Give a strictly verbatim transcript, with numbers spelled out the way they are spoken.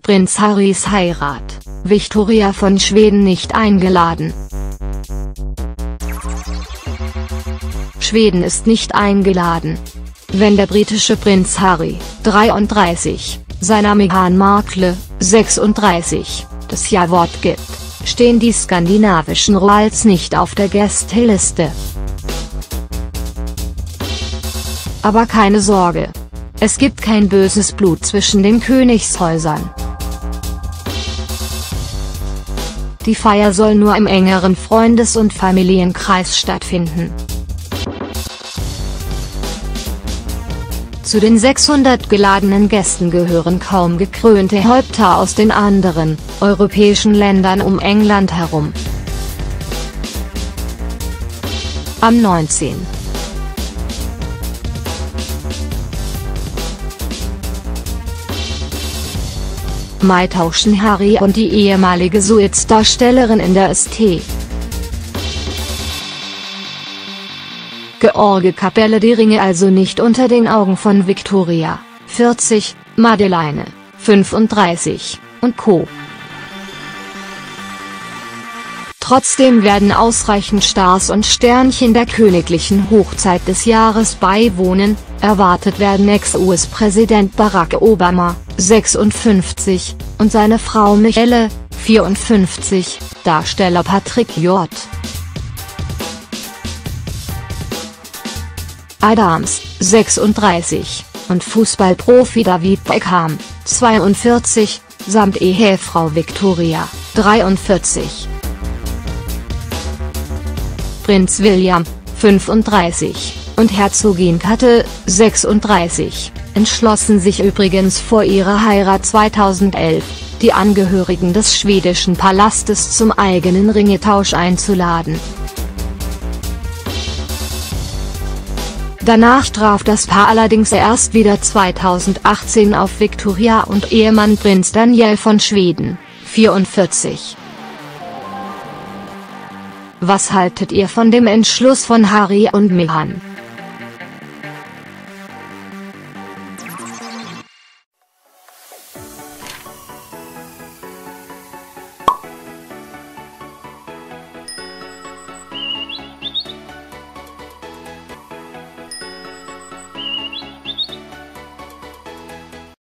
Prinz Harrys Heirat, Victoria von Schweden nicht eingeladen. Schweden ist nicht eingeladen. Wenn der britische Prinz Harry, dreiunddreißig, seiner Meghan Markle, sechsunddreißig, das Ja-Wort gibt, stehen die skandinavischen Royals nicht auf der Gästeliste. Aber keine Sorge. Es gibt kein böses Blut zwischen den Königshäusern. Die Feier soll nur im engeren Freundes- und Familienkreis stattfinden. Zu den sechshundert geladenen Gästen gehören kaum gekrönte Häupter aus den anderen europäischen Ländern um England herum. Am neunzehnten Mai tauschen Harry und die ehemalige Suits-Darstellerin in der St. George-Kapelle die Ringe also nicht unter den Augen von Victoria, vierzig, Madeleine, fünfunddreißig, und Co. Trotzdem werden ausreichend Stars und Sternchen der königlichen Hochzeit des Jahres beiwohnen. Erwartet werden Ex-U S-Präsident Barack Obama, sechsundfünfzig, und seine Frau Michelle, vierundfünfzig, Darsteller Patrick J. Adams, sechsunddreißig, und Fußballprofi David Beckham, zweiundvierzig, samt Ehefrau Victoria, dreiundvierzig. Prinz William, fünfunddreißig, und Herzogin Kate, sechsunddreißig, entschlossen sich übrigens vor ihrer Heirat zweitausendelf, die Angehörigen des schwedischen Palastes zum eigenen Ringetausch einzuladen. Danach traf das Paar allerdings erst wieder zweitausendachtzehn auf Victoria und Ehemann Prinz Daniel von Schweden, vierundvierzig. Was haltet ihr von dem Entschluss von Harry und Meghan?